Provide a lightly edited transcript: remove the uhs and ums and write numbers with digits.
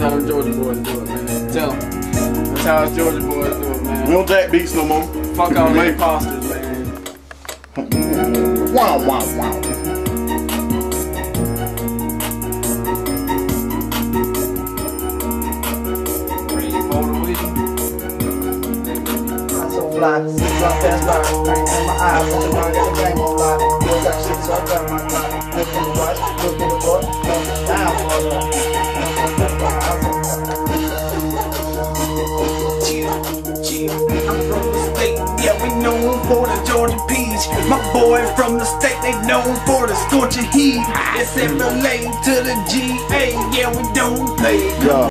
how them Georgia boys do it, man. Tell them. That's how us Georgia boys do it, man. We don't jack beats no more. Fuck all the imposters, man. Wow, wow, wow. Fly, since I passed by, in my eyes, on the ground, the game on fly. Feel that shit, so I got my car. Look in the right, look in the front, look down, I'm from the state, yeah, we known for the Georgia peach. My boy from the state, they known for the scorching heat. It's in relation to the GA, yeah, we don't play.